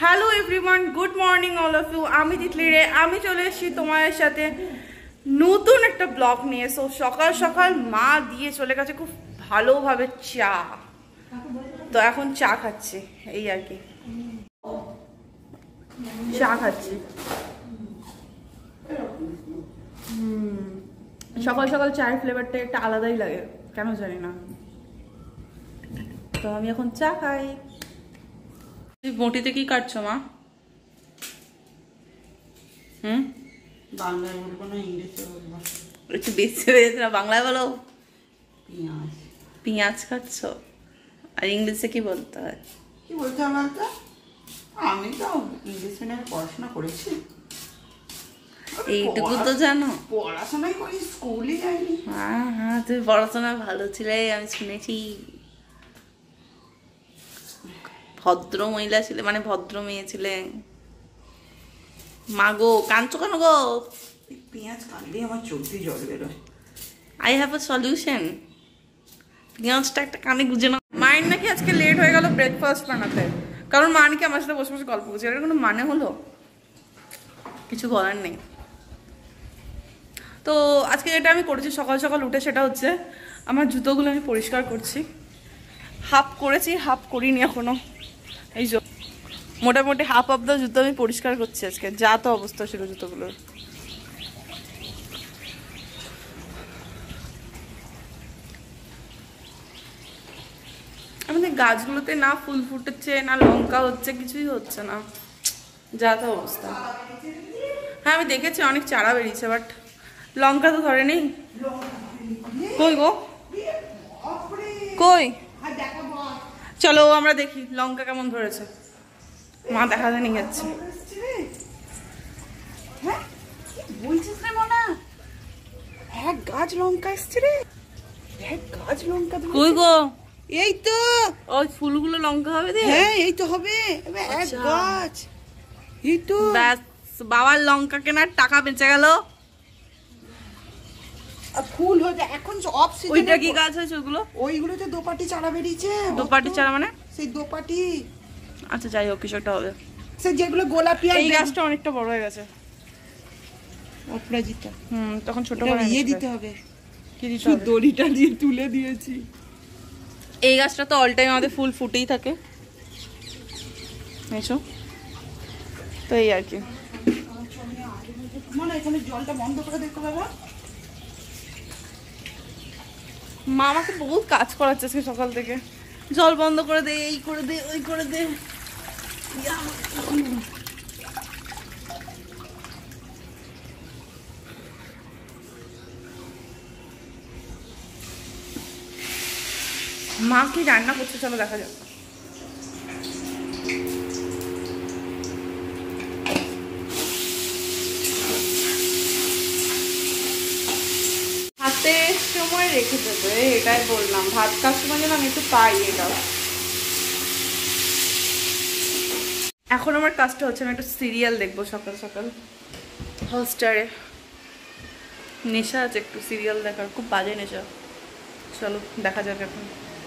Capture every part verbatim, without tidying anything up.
Hello everyone, good morning all of you. আমি তিতলি রে, আমি চলে এসেছি তোমাদের সাথে নতুন একটা ব্লগ নিয়ে। সো সকাল সকাল মা দিয়ে চলে গেছে খুব ভালোভাবে চা, তো এখন চা খাচ্ছি, এই আর কি চা খাচ্ছি। হুম সকাল সকাল চায়ের ফ্লেভারটা একটা আলাদাই লাগে, কেন জানি না। তো আমি এখন চা খাই। বটিতে কি কাটছো মা? হুম বাংলায় বলবো না, ইংরেজিতে বলবো। একটু বেশি হয়ে যেত না, বাংলায় বলো। পেঁয়াজ পেঁয়াজ খাচ্ছ, আর ইংলিশে কি বলতে হয়? কি বলতে হবে বলতো? আমি তো ইংলিশ মিডিয়ামে পড়াশোনা করেছি, এইটুকু তো জানো। পড়াশোনাই করি, স্কুলে যাইনি। হ্যাঁ হ্যাঁ তুমি পড়াশোনা ভালো ছিলে, আমি শুনেছি। ভদ্র মহিলা ছিলে, মানে ভদ্র মেয়ে ছিলে। মা গো, কাঁদছো কেন গো? পেঁয়াজ কাটলেই আমার চোখ দিয়ে জল বেরোয়। I have a solution. পেঁয়াজটা একটা কানে গুজে না। মায়ের নাকি আজকে লেট হয়ে গেল ব্রেকফাস্ট বানাতে, কারণ মা নাকি আমার সাথে বসে বসে গল্প করছে। এর কোনো মানে হলো? কিছু বলার নেই। তো আজকে যেটা আমি করেছি সকাল সকাল উঠে, সেটা হচ্ছে আমার জুতোগুলো আমি পরিষ্কার করছি। হাফ করেছি, হাফ করিনি এখনো। এই যে মোটামুটি হাফ অফ দ্য জুতো আমি পরিষ্কার করছি আজকে। যা তো অবস্থা ছিল জুতোগুলোর। আমাদের গাছগুলোতে না ফুল ফুটেছে, না লঙ্কা হচ্ছে, কিছুই হচ্ছে না, যা তো অবস্থা। হ্যাঁ আমি দেখেছি অনেক চারা বেরিয়েছে, বাট লঙ্কা তো ধরে নেই। কই গো, কই? চলো আমরা দেখি লঙ্কা কেমন ধরেছে। মা দেখাতে নিয়ে যাচ্ছে। বলছিস রে মনা, এক গাছ লঙ্কা এসছে রে, এক গাছ লঙ্কা। কই গো? এই তো ওই ফুলগুলো লঙ্কা হবে রে। হ্যাঁ এই তো হবে, এক গাছ। এই তো ব্যাস, বাবার লঙ্কা কেনার টাকা বেঁচে গেল। ফুল হয়েছে এখন অফ সিজন। ওইটা কি গাছ হয়েছে ওগুলো? ওইগুলো তো দোপাটি চারা বেরিয়েছে। দোপাটি চারা মানে? সেই দোপাটি। আচ্ছা যাই হোক, কিছু একটা হবে। সে যেগুলো গোলাপি। এই গাছটা অনেকটা বড় হয়ে গেছে। অপরাজিতা। হুম তখন ছোট করে ইয়ে দিতে হবে, কি দিতে হবে? দড়িটা দিয়ে তুলে দিয়েছি। এই গাছটা তো অল টাইম আমাদের ফুল ফুটেই থাকে, এসো। তো এই আর কি। মানে এখানে জলটা বন্ধ করে দেখতে পাবো। মা আমাকে বহুত কাজ করাচ্ছে আজকে সকাল থেকে। জল বন্ধ করে দে, এই করে দে, ওই করে দে। মা কি রান্না করছে চলো দেখা যাক। হাতে সময় রেখে দেবে, এটাই বললাম। ভাত খাওয়ার সময় যেন আমি একটু পাই এটা। এখন আমার কাজটা হচ্ছে আমি একটা সিরিয়াল দেখবো সকাল সকাল হটস্টারে। নেশা আছে একটু সিরিয়াল দেখার, খুব বাজে নেশা। চলো দেখা যাক এখন।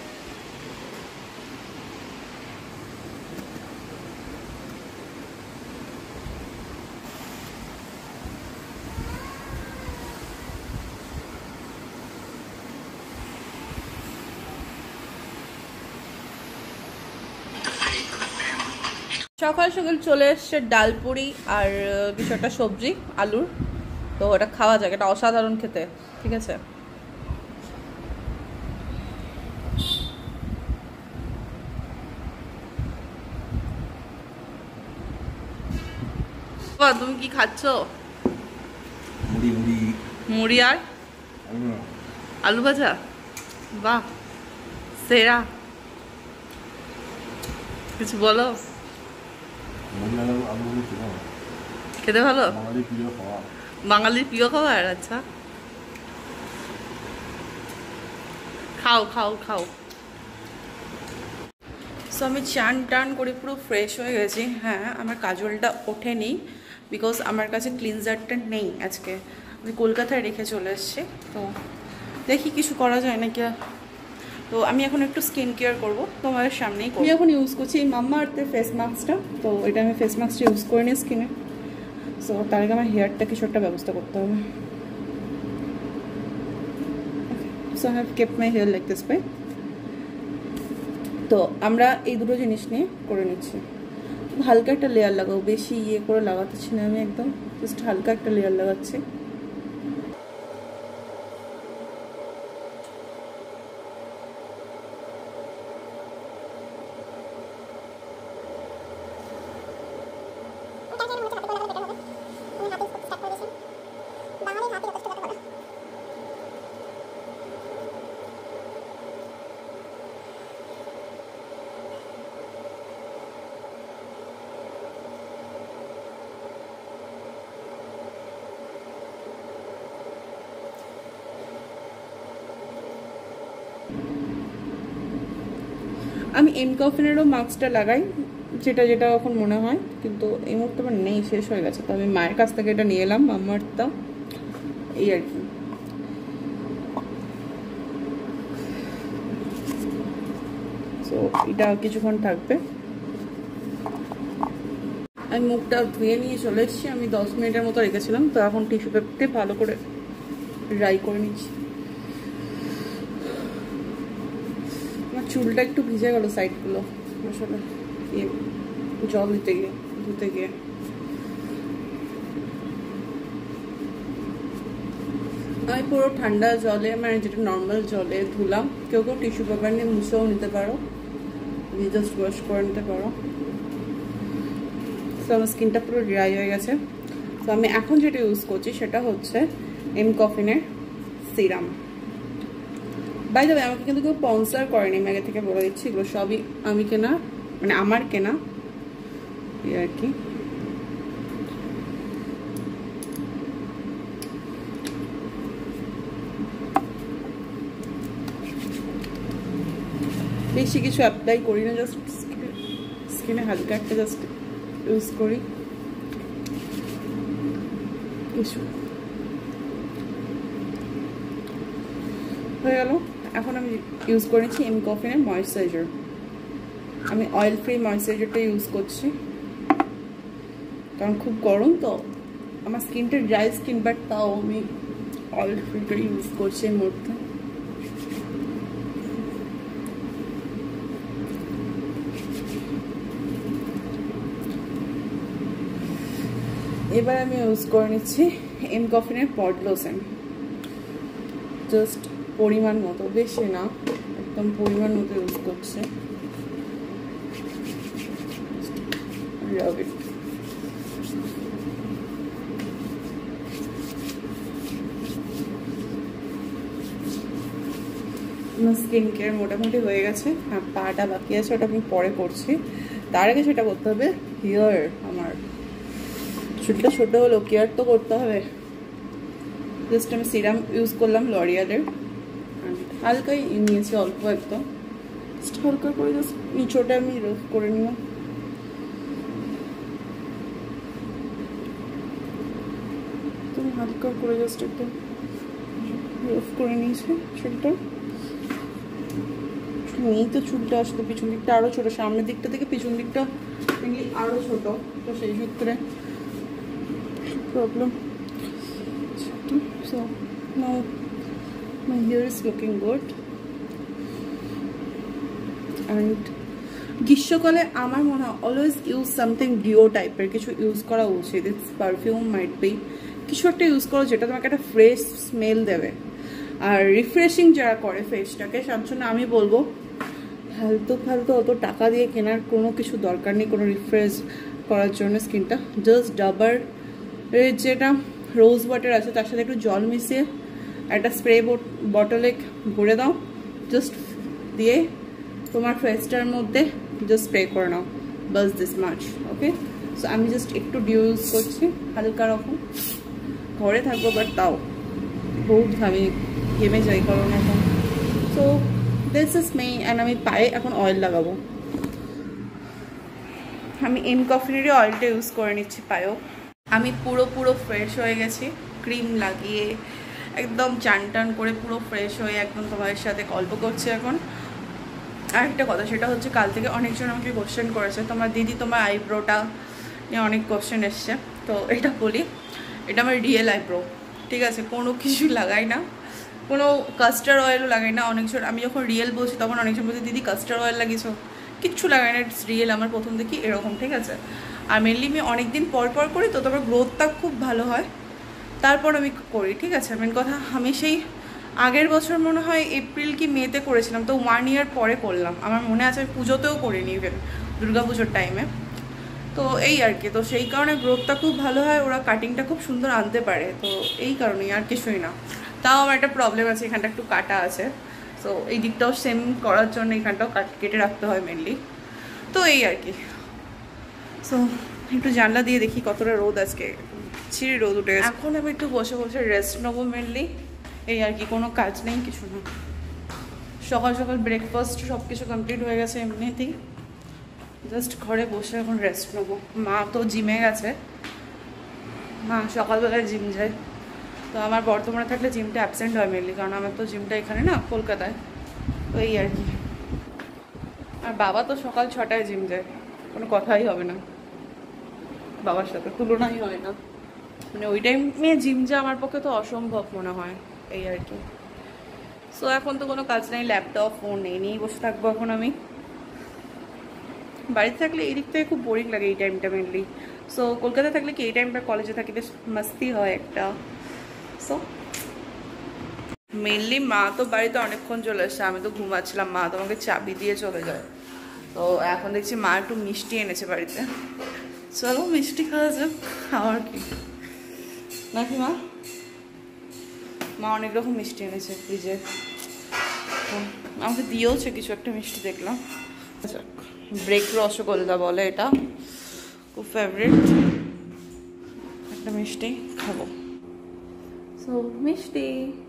সকাল সকাল চলে এসছে ডালপুরি আর কিছু একটা সবজি আলুর, তো ওটা খাওয়া যাক। এটা অসাধারণ খেতে, ঠিক আছে। তুমি কি খাচ্ছ? মুড়ি মুড়ি মুড়ি আর আলু ভাজা। বাহ সেরা, কিছু বলো। খেতে ভালো, বাঙালির প্রিয় খাবার। আচ্ছা খাও খাও খাও। সো আমি চান টান করে পুরো ফ্রেশ হয়ে গেছি। হ্যাঁ আমার কাজলটা ওঠেনি, বিকজ আমার কাছে ক্লিনজারটা নেই আজকে, আমি কলকাতায় রেখে চলে এসেছি। তো দেখি কিছু করা যায় নাকি। তো আমি এখন একটু স্কিন কেয়ার করবো তোমাদের সামনেই। আমি এখন ইউজ করছি এই মাম্মা আর্থের ফেস মাস্কটা। তো এটা আমি ফেস মাস্কটা ইউজ করে নিই স্কিনে। সো তার আগে আমার হেয়ারটা কিছু একটা ব্যবস্থা করতে হবে। So I have kept my hair like this way. তো আমরা এই দুটো জিনিস নিয়ে করে নিচ্ছি। হালকা একটা লেয়ার লাগাবো, বেশি ইয়ে করে লাগাচ্ছি না আমি, একদম জাস্ট হালকা একটা লেয়ার লাগাচ্ছি। আমি এম কফিনেরও মাস্কটা লাগাই, যেটা যেটা এখন মনে হয়, কিন্তু এই মুহূর্তে আমার নেই, শেষ হয়ে গেছে। তো আমি মায়ের কাছ থেকে এটা নিয়ে এলাম, মামারটা, এই আর কি। সো এটা কিছুক্ষণ থাকবে। আমি মুখটা ধুয়ে নিয়ে চলে এসেছি, আমি দশ মিনিটের মতো রেখেছিলাম। তো এখন টিস্যু পেপারতে ভালো করে ড্রাই করে নিচ্ছি। আমার চুলটা একটু ভিজে গেল সাইডগুলো আসলে জল দিতে গিয়ে ধুতে গিয়ে। আমি পুরো ঠান্ডা জলে, মানে যেটা নর্মাল জলে ধুলাম। কেউ কেউ টিস্যু পেপার নিয়ে মুছেও নিতে পারো, জাস্ট ওয়াশ করে নিতে পারো। তো আমার স্কিনটা পুরো ড্রাই হয়ে গেছে। তো আমি এখন যেটা ইউজ করছি সেটা হচ্ছে এম কফিনের সিরাম। বাই দ্য ওয়ে, আমাকে কিন্তু কেউ স্পন্সর করেনি, আমি আগে থেকে বলে দিচ্ছি। এগুলো সবই আমি কেনা, মানে আমার কেনা এই আর কি। বেশি কিছু অ্যাপ্লাই করি না, জাস্ট স্কিনে হালকা একটা জাস্ট ইউজ করি কিছু। হয়ে গেল। এখন আমি ইউজ করেছি এম কফিনের ময়েশ্চারাইজার। আমি অয়েল ফ্রি ময়েশ্চারাইজারটা ইউজ করছি, কারণ খুব গরম তো আমার স্কিনটা ড্রাই স্কিন, বাট তাও আমি অয়েল ফ্রিটা ইউজ করছি এই মুহূর্তে। এবার আমি ইউজ করে নিচ্ছি এম কফিনের পড লোশন, জাস্ট পরিমাণ মতো, বেশি না, একদম পরিমাণ মতো ইউজ করছে। লাভ ইট। আমার স্কিন কেয়ার মোটামুটি হয়ে গেছে। হ্যাঁ, পাটা বাকি আছে, ওটা আমি পরে করছি। তার আগে সেটা করতে হবে হেয়ার। আমার চুলটা ছোটো হলো, কেয়ার তো করতে হবে। জাস্ট আমি সিরাম ইউজ করলাম লরিয়ালের, হালকাই নিয়েছি, অল্প একদম, জাস্ট হালকা করে জাস্ট নিচোটা আমি রফ করে নিলাম। তুমি হালকা করে জাস্ট একদম রফ করে নিয়েছি চুলটা। নেই তো চুলটা আসলে পিছন দিকটা আরও ছোটো, সামনের দিকটা থেকে পিছন দিকটা আরও ছোটো, তো সেই সূত্রে problem. So now my hair is looking good. And গ্রীষ্মকালে আমার মনে হয় অলওয়েজ ইউজ সামথিং ডিও টাইপের কিছু ইউজ করা উচিত। ইটস পারফিউম মাইট বি, কিছু একটা ইউজ করো যেটা তোমাকে একটা ফ্রেশ স্মেল দেবে আর রিফ্রেশিং যারা করে ফেসটাকে। তার জন্য আমি বলবো ফালতু ফালতু অত টাকা দিয়ে কেনার কোনো কিছু দরকার নেই কোনো রিফ্রেশ করার জন্য স্কিনটা। জাস্ট ডাবার যেটা রোজ ওয়াটার আছে তার সাথে একটু জল মিশিয়ে একটা স্প্রে বটলে ভরে দাও, জাস্ট দিয়ে তোমার ফেসটার মধ্যে জাস্ট স্প্রে করে নাও, বাস দিস মাচ। ওকে, সো আমি জাস্ট একটু ডিউ ইউজ করছি হালকা রকম, ঘরে থাকবো বাট তাও বহুত আমি ঘেমে যাই কারণ এখন। So this is me. And আমি পায়ে এখন অয়েল লাগাবো। আমি এম কফিনেরই অয়েলটা ইউজ করে নিচ্ছি পায়েও। আমি পুরো পুরো ফ্রেশ হয়ে গেছি, ক্রিম লাগিয়ে একদম চান টান করে পুরো ফ্রেশ হয়ে একদম তোমাদের সাথে গল্প করছি এখন। আর একটা কথা, সেটা হচ্ছে কাল থেকে অনেকজন আমাকে কোশ্চেন করেছে, তোমার দিদি তোমার আইব্রোটা নিয়ে অনেক কোশ্চেন এসছে। তো এটা বলি, এটা আমার রিয়েল আইব্রো, ঠিক আছে, কোনো কিছু লাগাই না, কোনো কাস্টার অয়েলও লাগাই না। অনেকজন, আমি যখন রিয়েল বলছি তখন অনেকজন বলছে দিদি কাস্টার অয়েল লাগিয়েছো, কিচ্ছু লাগাই না, ইটস রিয়েল। আমার প্রথম দেখি এরকম, ঠিক আছে। আর মেনলি আমি অনেক দিন পর পর করি, তো তোমার গ্রোথটা খুব ভালো হয়, তারপর আমি করি, ঠিক আছে। মেন কথা, আমি সেই আগের বছর মনে হয় এপ্রিল কি মেতে করেছিলাম, তো ওয়ান ইয়ার পরে করলাম, আমার মনে আছে। আমি পুজোতেও করিনি, ইভেন দুর্গা পুজোর টাইমে। তো এই আর কি, তো সেই কারণে গ্রোথটা খুব ভালো হয়, ওরা কাটিংটা খুব সুন্দর আনতে পারে, তো এই কারণেই, আর কিছুই না। তাও আমার একটা প্রবলেম আছে, এখানটা একটু কাটা আছে, তো এই দিকটাও সেম করার জন্য এখানটাও কাট কেটে রাখতে হয় মেনলি। তো এই আর কি। সো একটু জানলা দিয়ে দেখি কতটা রোদ, আজকে ছিঁড়ি রোদ উঠে গেছে। এখন আমি একটু বসে বসে রেস্ট নেবো মেনলি, এই আর কি, কোনো কাজ নেই, কিছু না। সকাল সকাল ব্রেকফাস্ট সব কিছু কমপ্লিট হয়ে গেছে এমনিতেই, জাস্ট ঘরে বসে এখন রেস্ট নেবো। মা তো জিমে গেছে, মা সকালবেলায় জিম যায়, তো আমার বর্তমানে থাকলে জিমটা অ্যাবসেন্ট হয় মেনলি, কারণ আমার তো জিমটা এখানে না, কলকাতায়। তো এই আর কি। আর বাবা তো সকাল ছটায় জিম যায়, কোনো কথাই হবে না, বাবার সাথে তুলনাই হয় না, মানে ওই টাইমে জিম যা আমার পক্ষে তো অসম্ভব মনে হয়, এই আর কি। সো এখন তো কোনো কাজ নেই, ল্যাপটপ ফোন এই নিয়েই বসে থাকবো এখন আমি। বাড়িতে থাকলে এই দিক থেকে খুব বোরিং লাগে এই টাইমটা মেনলি। সো কলকাতায় থাকলে কি এই টাইমটা কলেজে থাকি, বেশ মাস্তি হয় একটা। সো মেনলি মা তো বাড়িতে অনেকক্ষণ চলে এসছে, আমি তো ঘুমাচ্ছিলাম, মা তো আমাকে চাবি দিয়ে চলে যায়। তো এখন দেখছি মা একটু মিষ্টি এনেছে বাড়িতে, চলো মিষ্টি খাওয়া যাক, খাওয়ার কি নাকি মা? মা অনেক রকম মিষ্টি এনেছে ফ্রিজে, আমাকে দিয়েওছে কিছু একটা মিষ্টি দেখলাম। আচ্ছা, ব্রেক রসগোল্লা বলে এটা, খুব ফেভারিট একটা মিষ্টি, খাবো। সো মিষ্টি।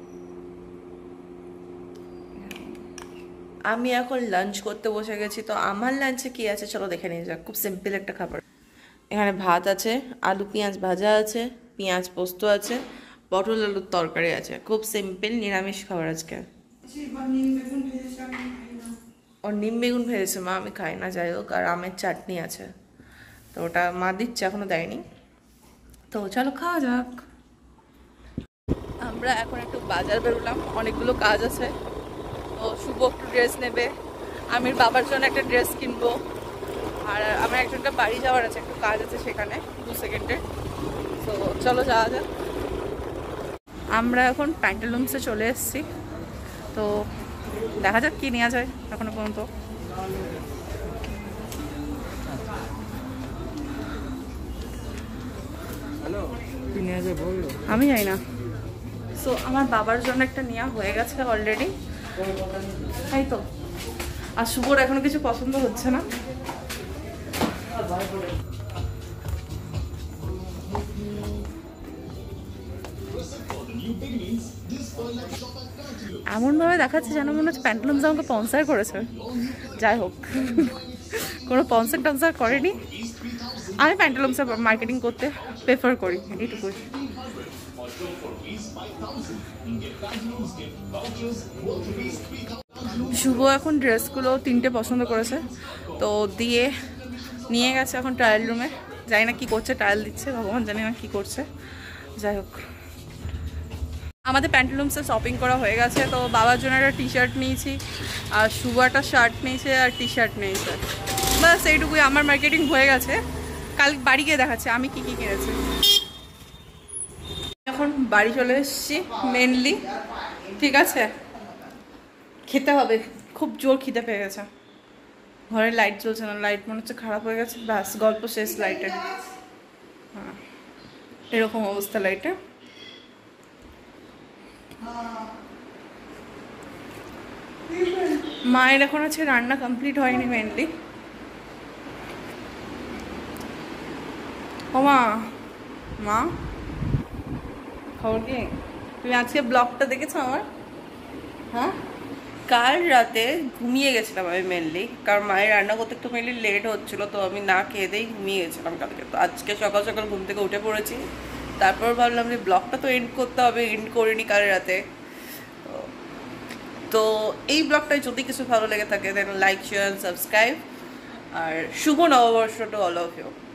আমি এখন লাঞ্চ করতে বসে গেছি, তো আমার লাঞ্চে কি আছে চলো দেখে নিয়ে যাক। খুব সিম্পল একটা খাবার, এখানে ভাত আছে, আলু পেঁয়াজ ভাজা আছে, পেঁয়াজ পোস্ত আছে, পটল আলুর তরকারি আছে, খুব সিম্পল নিরামিষ খাবার আজকে। ও নিম বেগুন ভেজেছে মা, আমি খাই না, যাই হোক। আর আমের চাটনি আছে, তো ওটা মা দিচ্ছে, এখনো দেয়নি, তো চলো খাওয়া যাক। আমরা এখন একটু বাজার বেরোলাম, অনেকগুলো কাজ আছে। তো শুভ একটু ড্রেস নেবে, আমির বাবার জন্য একটা ড্রেস কিনবো, আর আমার একজনকে বাড়ি যাওয়ার আছে, একটু কাজ আছে সেখানে দু সেকেন্ডে। তো চলো যাওয়া যাক। আমরা এখন প্যান্টালুন্সে চলে এসেছি, তো দেখা যাক কি নেওয়া যায় এখনো পর্যন্ত। আমি যাই না। সো আমার বাবার জন্য একটা নেওয়া হয়ে গেছে অলরেডি, তাই তো। আর শুভর এখনো কিছু পছন্দ হচ্ছে না। এমনভাবে দেখাচ্ছে যেন মনে হচ্ছে প্যান্টালুন্স আমাকে স্পন্সর করেছে, যাই হোক কোনো স্পন্সর টন্সর করেনি। আমি প্যান্টালুন্সের মার্কেটিং করতে প্রেফার করি, এইটুকুই। শুভ এখন ড্রেসগুলো তিনটে পছন্দ করেছে, তো দিয়ে নিয়ে গেছে এখন ট্রায়াল রুমে। জানি না কি করছে, ট্রায়াল দিচ্ছে, ভগবান জানি না কি করছে, যাই হোক। আমাদের প্যান্টালুন্সে শপিং করা হয়ে গেছে, তো বাবার জন্য একটা টি শার্ট নিয়েছি, আর শুভ একটা শার্ট নিয়েছে, আর টি শার্ট নিয়েছে, বাস এইটুকুই। আমার মার্কেটিং হয়ে গেছে, কাল বাড়ি গিয়ে দেখাচ্ছে আমি কি কি কিনেছি। এখন বাড়ি চলে এসেছি মেনলি, ঠিক আছে। খেতে হবে, খুব জোর খিদে পেয়ে গেছে। ঘরে লাইট জ্বলছে না, লাইট মনে হচ্ছে খারাপ হয়ে গেছে, ব্যাস গল্প শেষ লাইটের। হ্যাঁ, এরকম অবস্থা লাইটের। মায়ের এখন আছে রান্না কমপ্লিট হয়নি মেনলি। ও মা, মা খবর কি? তুমি আজকে ব্লগটা দেখেছো আমার? হ্যাঁ, কাল রাতে ঘুমিয়ে গেছিলাম আমি মেনলি, কারণ মায়ের রান্না করতে একটু মেনলি লেট হচ্ছিলো, তো আমি না খেয়ে দিয়েই ঘুমিয়ে গেছিলাম কালকে। তো আজকে সকাল সকাল ঘুম থেকে উঠে পড়েছি, তারপর ভাবলাম যে ব্লগটা তো এন্ড করতে হবে, এন্ড করিনি কাল রাতে। তো তো এই ব্লগটায় যদি কিছু ভালো লেগে থাকে দেন লাইক শেয়ার সাবস্ক্রাইব আর শুভ নববর্ষ টু অল অফ ইউ